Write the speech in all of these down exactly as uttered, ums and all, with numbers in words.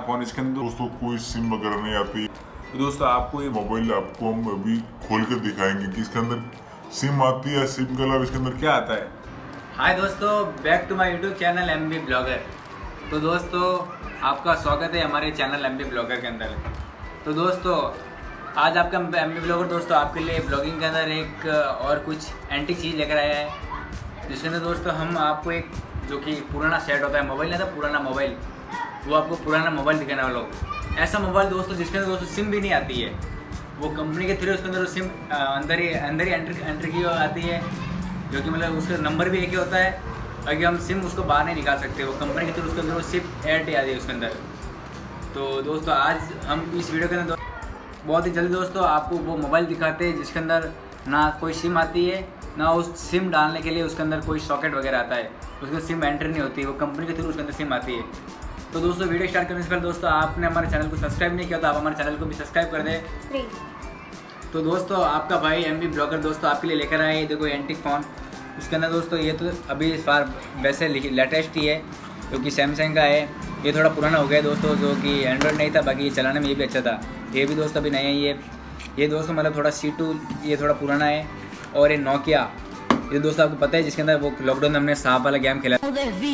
Phone, इसके अंदर दोस्तों कोई सिम वगैरह नहीं आती। तो दोस्तों आपको ये मोबाइल आपको हम अभी खोल कर दिखाएंगे कि इसके अंदर सिम आती है, सिम के अलावा इसके अंदर क्या आता है। हाय दोस्तों, back to my YouTube channel M B blogger. तो दोस्तों आपका स्वागत है हमारे चैनल एम बी ब्लॉगर के अंदर। तो दोस्तों आज आपका एम बी ब्लॉगर दोस्तों आपके लिए ब्लॉगिंग के अंदर एक और कुछ एंटीक चीज़ लेकर आया है, जिसके अंदर दोस्तों हम आपको एक जो कि पुराना सेट होता है, मोबाइल नहीं था पुराना मोबाइल, वो आपको पुराना मोबाइल दिखाने वाला हो। ऐसा मोबाइल दोस्तों जिसके अंदर दोस्तों सिम भी नहीं आती है, वो कंपनी के थ्रू उसके अंदर सिम अंदर ही अंदर ही एंट्री एंट्री की आती है, जो कि मतलब उसका नंबर भी एक ही होता है। अगर हम सिम उसको बाहर नहीं निकाल सकते, वो कंपनी के थ्रू उसके अंदर वो सिम ऐड आती है उसके अंदर। तो दोस्तों आज हम इस वीडियो के अंदर बहुत ही जल्दी दोस्तों आपको वो मोबाइल दिखाते हैं जिसके अंदर ना कोई सिम आती है, ना उस सिम डालने के लिए उसके अंदर कोई सॉकेट वगैरह आता है, उसमें सिम एंट्री नहीं होती है, वो कंपनी के थ्रू उसके अंदर सिम आती है। तो दोस्तों वीडियो स्टार्ट करने से पहले दोस्तों आपने हमारे चैनल को सब्सक्राइब नहीं किया तो आप हमारे चैनल को भी सब्सक्राइब कर दें। तो दोस्तों आपका भाई एम बी ब्लॉगर दोस्तों आपके लिए लेकर आए देखो एंटीक फ़ोन। उसके अंदर दोस्तों ये तो अभी इस बार वैसे लेटेस्ट ही है, क्योंकि सैमसंग का है। ये थोड़ा पुराना हो गया दोस्तों, जो कि एंड्रॉयड नहीं था, बाकी ये चलाने में ये भी अच्छा था। ये भी दोस्तों अभी नया ही है। ये दोस्तों मतलब थोड़ा सी टू ये थोड़ा पुराना है। और ये नोकिया, ये दोस्तों आपको पता है जिसके अंदर वो लॉकडाउन में हमने सांप वाला गेम खेला था,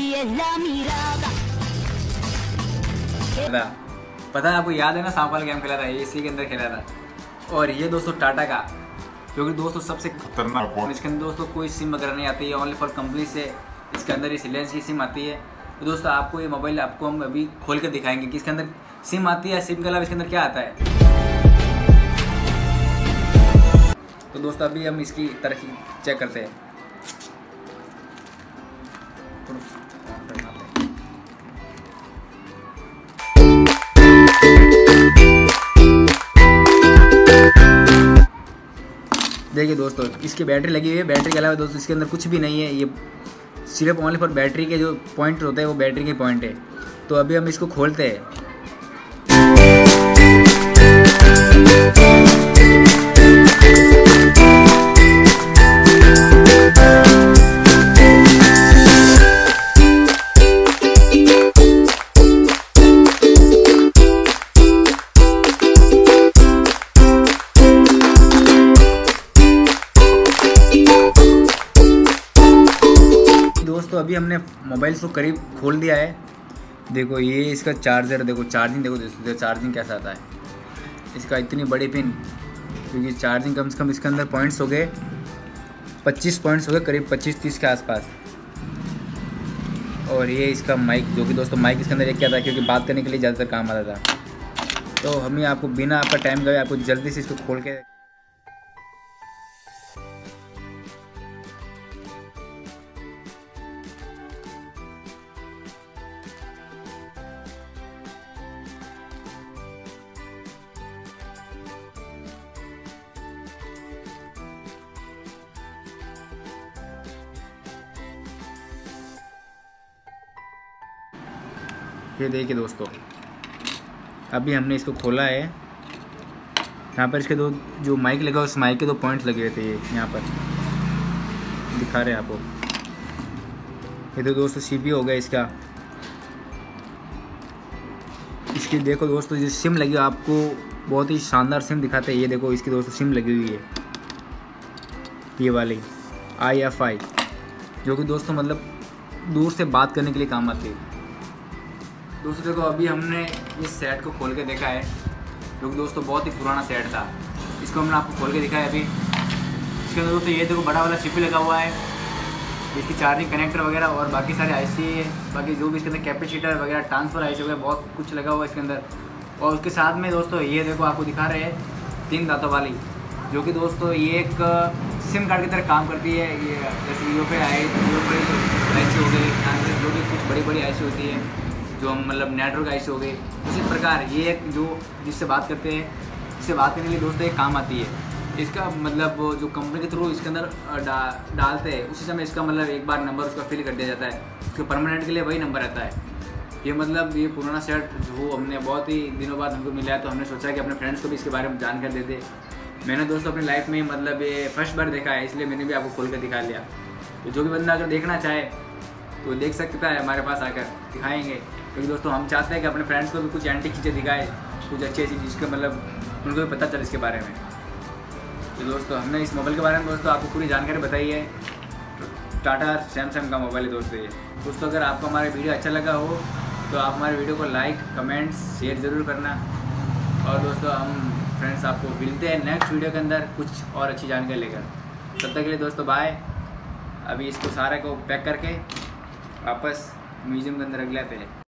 पता है आपको, याद है ना सांप वाला गेम खेला था, ये इसी के अंदर खेला था। और ये दोस्तों टाटा का, क्योंकि दोस्तों सबसे खतरनाक फोन, इसके अंदर दोस्तों कोई सिम वगैरह नहीं आती है, ओनली फॉर कंपनी से इसके अंदर इस रिलायंस की सिम आती है। तो दोस्तों आपको ये मोबाइल आपको हम अभी खोल कर दिखाएंगे कि इसके अंदर सिम आती है, सिम के अलावा इसके अंदर क्या आता है। तो दोस्तों अभी हम इसकी तरक्की चेक करते हैं। देखिए दोस्तों इसकी बैटरी लगी हुई है, बैटरी के अलावा दोस्तों इसके अंदर कुछ भी नहीं है। ये सिर्फ ओनली फॉर बैटरी के जो पॉइंट होते हैं वो बैटरी के पॉइंट है। तो अभी हम इसको खोलते हैं। दोस्तों अभी हमने मोबाइल को करीब खोल दिया है। देखो ये इसका चार्जर, देखो चार्जिंग, देखो दोस्तों चार्जिंग कैसा आता है इसका, इतनी बड़ी पिन, क्योंकि चार्जिंग कम से कम इसके अंदर पॉइंट्स हो गए पच्चीस पॉइंट्स हो गए, करीब पच्चीस तीस के आसपास। और ये इसका माइक, जो कि दोस्तों माइक इसके अंदर एक क्या था, क्योंकि बात करने के लिए ज़्यादातर काम आता था। तो हमें आपको बिना आपका टाइम गए आपको जल्दी से इसको खोल के ये देखिए दोस्तों अभी हमने इसको खोला है। यहाँ पर इसके दो जो माइक लगा उस माइक के दो पॉइंट्स लगे हुए थे, ये यहाँ पर दिखा रहे हैं आपको। ये तो दोस्तों सीपीयू हो गया इसका। इसकी देखो दोस्तों जो सिम लगी आपको बहुत ही शानदार सिम दिखाते हैं। ये देखो इसकी दोस्तों सिम लगी हुई है, ये वाली आई एफ आई, जो कि दोस्तों मतलब दूर से बात करने के लिए काम आती है। दोस्तों देखो अभी हमने इस सेट को खोल के देखा है, जो कि दोस्तों बहुत ही पुराना सेट था। इसको हमने आपको खोल के दिखाया अभी। इसके अंदर दोस्तों ये देखो बड़ा वाला सीपीयू लगा हुआ है, इसकी चार्जिंग कनेक्टर वगैरह और बाकी सारे आईसी है, बाकी जो भी इसके अंदर कैपेसिटर वगैरह ट्रांसफर आईसी वगैरह बहुत कुछ लगा हुआ है इसके अंदर। और उसके साथ में दोस्तों ये देखो आपको दिखा रहे हैं तीन दांतों वाली, जो कि दोस्तों ये एक सिम कार्ड की तरह काम करती है। ये जैसे वीडियो पे आए वीडियो पे आई सी हो गई, जो भी कुछ बड़ी बड़ी आई सी होती है, जो हम मतलब नेटवर्क आई सी हो गई, उसी प्रकार ये एक जो जिससे बात करते हैं, इससे बात करने के लिए दोस्तों एक काम आती है। इसका मतलब जो कंपनी के थ्रू इसके अंदर डा, डालते हैं उसी समय इसका मतलब एक बार नंबर उसका फिल कर दिया जाता है, उसके परमानेंट के लिए वही नंबर रहता है। ये मतलब ये पुराना सेट जो हमने बहुत ही दिनों बाद हमको मिला है, तो हमने सोचा कि अपने फ्रेंड्स को भी इसके बारे में जानकारी दे दे। मैंने दोस्तों अपनी लाइफ में मतलब ये फर्स्ट बार देखा है, इसलिए मैंने भी आपको खोल कर दिखा लिया। तो जो भी बंदा अगर देखना चाहे तो देख सकता है, हमारे पास आकर दिखाएंगे। क्योंकि दोस्तों हम चाहते हैं कि अपने फ्रेंड्स को भी कुछ एंटीक चीज़ें दिखाए, कुछ अच्छी अच्छी जिसके मतलब उनको भी पता चले इसके बारे में। तो दोस्तों हमने इस मोबाइल के बारे में दोस्तों आपको पूरी जानकारी बताई है। टाटा सैमसंग का मोबाइल है दोस्तों ये। दोस्तों अगर आपको हमारा वीडियो अच्छा लगा हो तो आप हमारे वीडियो को लाइक कमेंट्स शेयर ज़रूर करना। और दोस्तों हम फ्रेंड्स आपको मिलते हैं नेक्स्ट वीडियो के अंदर कुछ और अच्छी जानकारी लेकर। तब तक के लिए दोस्तों बाय। अभी इसको सारे को पैक करके वापस म्यूजियम के अंदर रख लेते हैं।